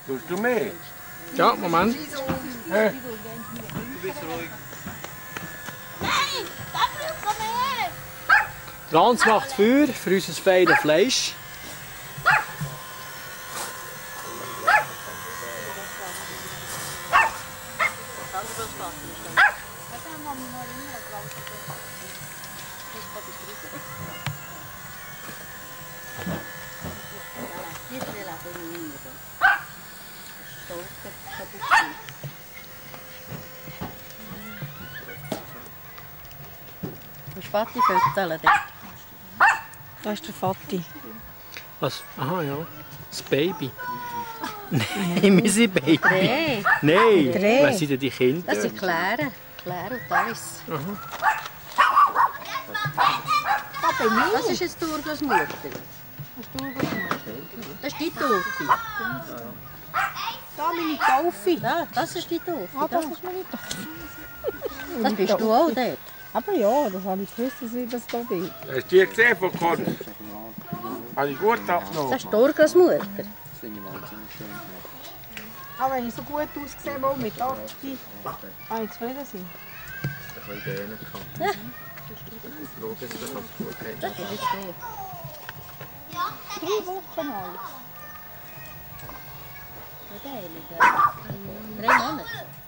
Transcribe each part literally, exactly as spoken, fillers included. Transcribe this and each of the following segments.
Tust du mehr? Ja, Moment. Hä? Du bist ruhig. Nein, Papa, komm her! Franz macht Feuer für unser feines Fleisch. Das Vati füttern. Das ist der Vati. Was? Aha, ja. Das Baby. Nein, wir sind Baby. Dreh. Nein, Dreh. wer sind denn die Kinder? Das sind Claire. Claire und Alice. Das ist jetzt Douglas Mutter. Das ist die Taufe. Da meine Taufe. Ja, das ist die Taufe. Ah, das da. ist meine Taufe. Das bist du auch dort. Aber ja, das habe ich gewusst, dass ich das hier bin. Hast du die gesehen von Konst? Habe ich gut abgenommen. Das ist Douglas Mutter. Aber wenn ich so gut aussehe, mal mit achtzig, kann ich zufrieden sein. Ein bisschen Gähnen gehabt. Ja. Schau jetzt, dass es gut geht. Das ist jetzt so. Drei Wochen alt. Drei Monate.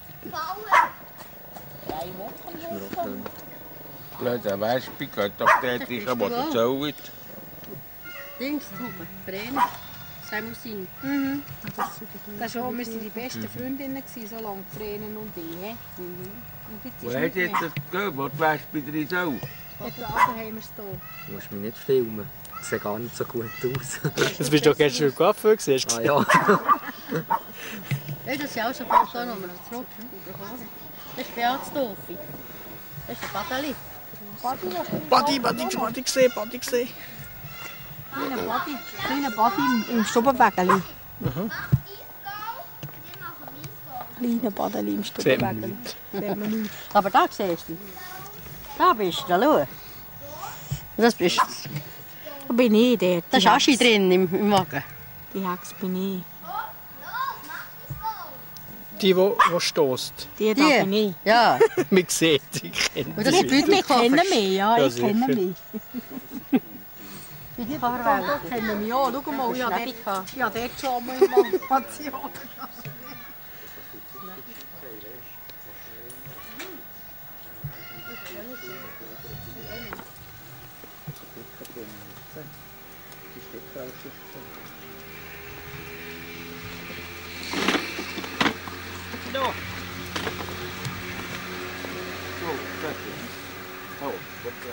Drei Wochen alt. Blöd, ein Wespe geht doch dort rein, wo der Zoll ist. Dings, Tube, Vrene. Das muss sein. Mhm. Das war, wir waren die besten Freundinnen, so lange Tränen und ich. he? Mhm. Und jetzt Wo ist hast nicht du mehr. jetzt das gegeben, wo die Wespe drin soll? Dort oben haben wir es hier. Du musst mich nicht filmen. Das sieht gar nicht so gut aus. Jetzt bist du doch gestern im Coiffeur gewesen. Ah ja. Hey, das ist ja auch so ein Foto, das wir zurück bekommen haben. Das ist Beats Taufe. Das ist der Badali. Body, Body, Body gesehen, Body gesehen. Kleiner Body, kleiner Body im, im Stubenwägeli. Kleiner Badeli im Sieht man Stubenwägeli. nicht. Sieht man nicht. Aber da siehst du. Da bist du, da schau. Das, bist, Da bin ich dort. das ist Aschi drin im, im Magen. Die Hex bin ich. Die, die, die stößt. Die, da bin Die? ich. Ja. Man sieht, ich kenne Und das die. ist Die kennen Beutelkoffer. mich, ja, Ja, ich kenne sicher. mich. Die da kennen mich auch. Schau mal, ich habe Schwäbig dort, gehabt. ich habe dort schon mal Informationen. Ja. So, das ist. Oh, das ist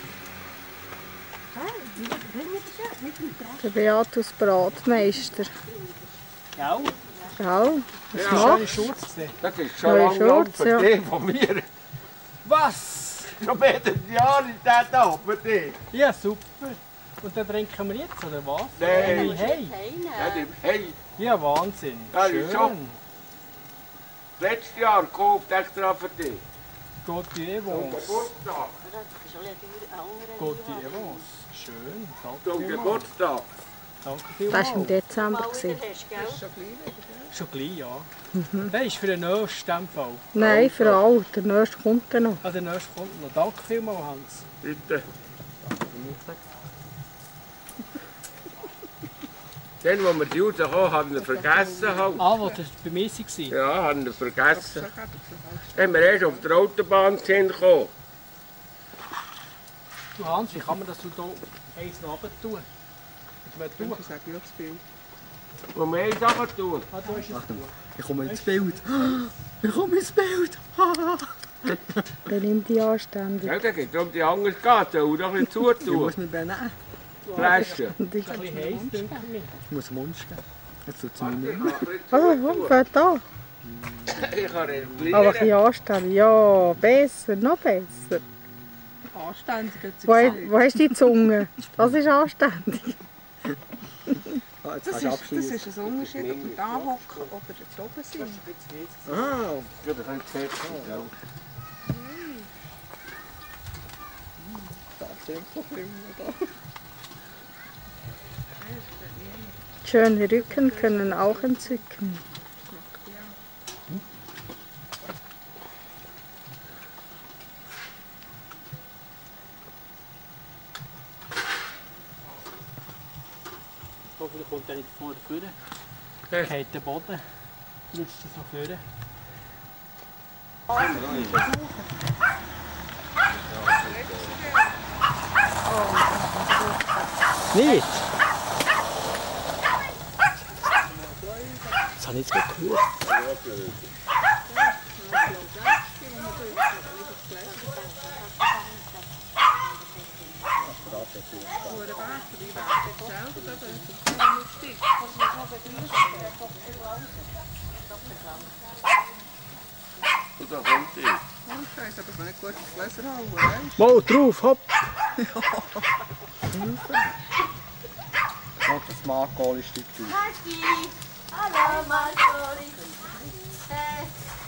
Der Beatus Bratmeister. Ja, Ja, was Ja. macht? schöne Schurz gesehen. Das ist schon Neue lange lang Schurz, für ja. dich von mir. Was? Schon mehrere Jahre ist der da für dich? Ja, super. Und dann trinken wir jetzt, oder was? Nein. Hey, Ja, die, hey, ja, Wahnsinn. Ja, Schön. schon. letztes Jahr gekauft extra für dich. Gott die Zum Evans. Geburtstag. Gott die Evans. Schön. Danke Zum vielmals. Geburtstag. Danke Das war im vielmals. Dezember. gewesen. Schon gleich, ja. Der ist für den nächsten Stempel. Nein, für alle. Der nächste kommt dann noch. Ah, der nächste kommt noch. Danke vielmals, Hans. Bitte. Den, wo wir die rausgekommen haben, haben wir vergessen. Halt. Ah, wo das bei mir war. Ja, haben wir vergessen. Dann haben wir erst auf der Autobahn gekommen. Du Hans, wie kann man das so hier eins nach oben tun? Mit dem tun? Wo wir eins runter tun. Ah, da ist es tun. Ich komme ins Bild. Ich komme ins Bild. Dann nimm die anständig. Ja, dann geht es um die andere Gate. Soll doch nicht Ich zutun. muss mich benehmen. Flaschen. Und ich- Ein bisschen heiß, denke ich. Ich muss Mund geben. Jetzt tut es mir nicht mehr. Also, komm, geht da. Ich kann Aber ein regulieren. bisschen anständig. Ja, besser, noch besser. Anständig, hat sie Wo, gesagt. wo hast du die Zunge? Das ist anständig. Ah, jetzt Das kannst du ist, das abschließen. ist ein Unterschied, ob wir da hocken oder dort oben sind. Ah, Ja, das kann ich fest sein. da sind so viele da. Schöne Rücken können auch entzücken. Hoffentlich kommt er nicht vor vorne. Er geht der Boden. Rutscht er so vorne. Nicht? Das habe ich jetzt gerade gehört. Da kommt die. Scheiße, aber ich kann nicht gut ins Gläser hauen, weißt Mal drauf, hopp! Und das Markoli-Stück durch. Marki! Hallo, Marki! Hey!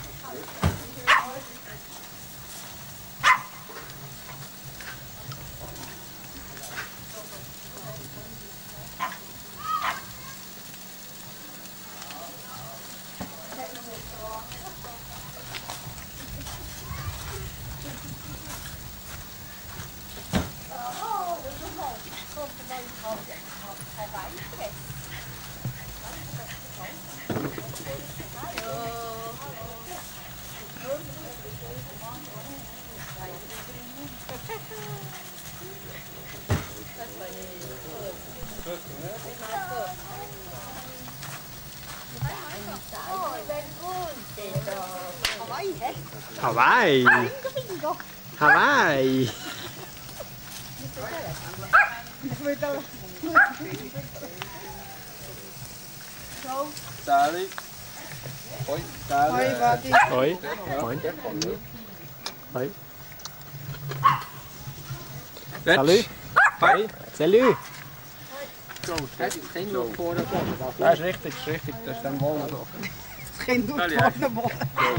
Hawaii! Hawaii! Sally. Hoi, Sally. Hoi, Wadi. Hoi. Moin. Hoi. Salut. Hoi. Salut. Das ist kein nur vorne Boden. Das ist richtig, das ist richtig. Das ist dann wohl so. Das Kind nur vorne Boden.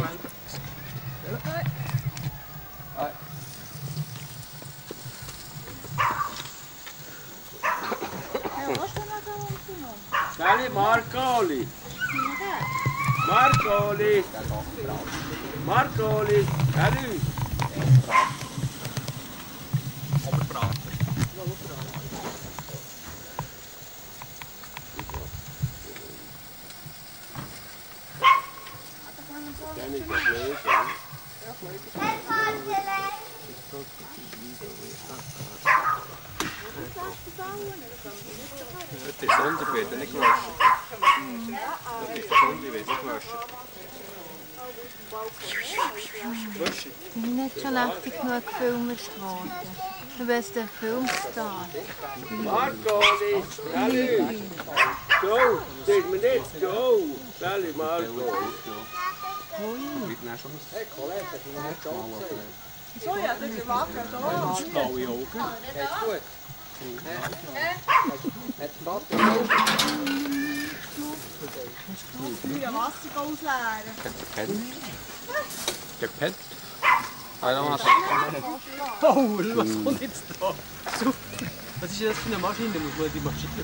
Sally, Marcoli. Marcoli. Marcoli. Sally. Das Sonde wird nicht gewaschen. Das ist der Sonde wird nicht gewaschen. Ich bin nicht schon heftig genug gefilmt worden. Du bist der Filmstar. Marcoli. Sally. Go. Zeg me niet. Go. Sally, Marcoli. Hey Kollege, das ist noch nicht so. So, ja, das ist wacker da. Blaue Augen. Geht's gut? Hat es Spaß Ja, Wasser ausleeren. Der Pet. Also, Oh, was kommt jetzt da? Super. Was ist das für eine Maschine? Da muss man die Maschine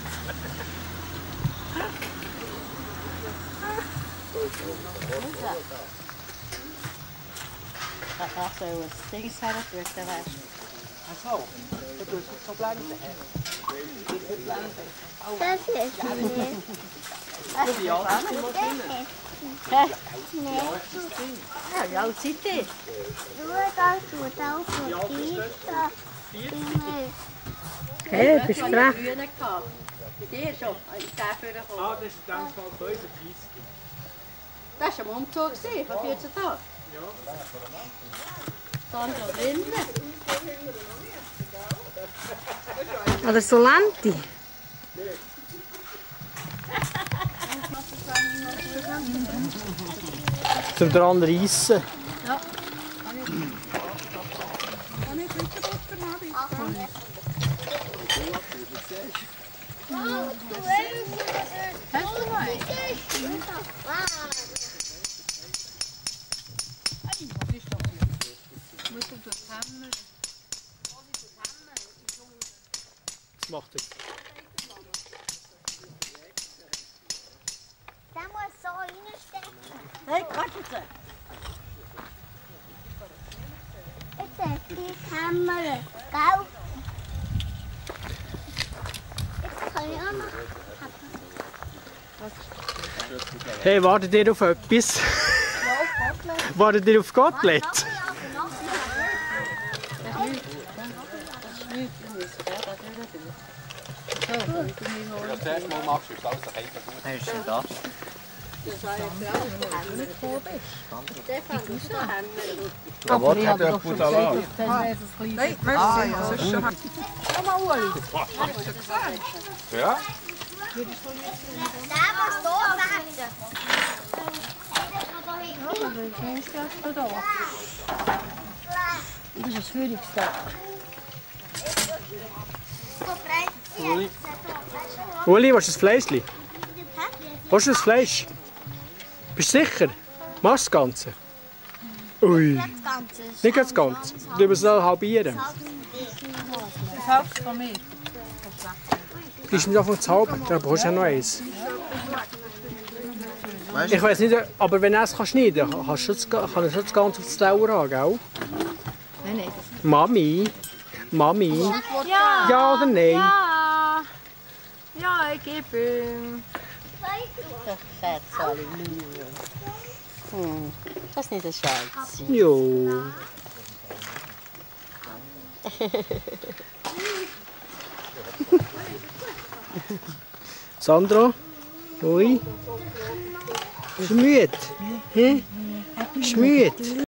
Ach so, das Ding ist halt durch den Rest. Ach so, da tust du so blenden. Das ist nicht. Das ist ja Das ist nicht. Ja, wie alt seid ihr? Schau, das tut auch für Kinder. Hey, du bist Ich frech. früher gehabt. Bei dir schon? Ich darf früher Ah, kommen. das ist in dem Fall fünfunddreißig. Das war ein Umzug von vierzehn Tagen. Dann da drinnen. Oder so Lanti. Zum dran reissen. Kann ich Ritterbutter haben? Hast du mal? Was macht er? Hämmer, gell? Jetzt kann ich auch noch. Hey, wartet ihr auf etwas? Wartet ihr auf Gottlet? Das erste Mal machst du, ist alles ein Heiter gut. Er ist schon da. Ja, was hat der gut Salat? Nein, merci. Das ist schon... Komm mal, Uli. Ja? Da was da sagt. Das ist ein Frühlingstag. Uli, was ist das Fleischli? Was ist das Fleisch? Bist du sicher? Machst du das Ganze? Ui. Das Ganze. Nicht das Ganze. Du musst es auch halbieren. Das Haupt von mir. Gibst du mir davon zu halb? Dann brauchst du ja noch eins. Ich weiß nicht, aber wenn er es schneiden kann, kannst du das, kann er schon das Ganze auf das Teller haben, gell? Nein, nein. Mami? Mami? Ja! Ja oder nein? Ja! Ja, ich gebe ihm. Schätz, Halleluja. Hm, das ist nicht ein Scherz. Jo. Sandra? Ui? Bist du müde? Hä? Bist du müde?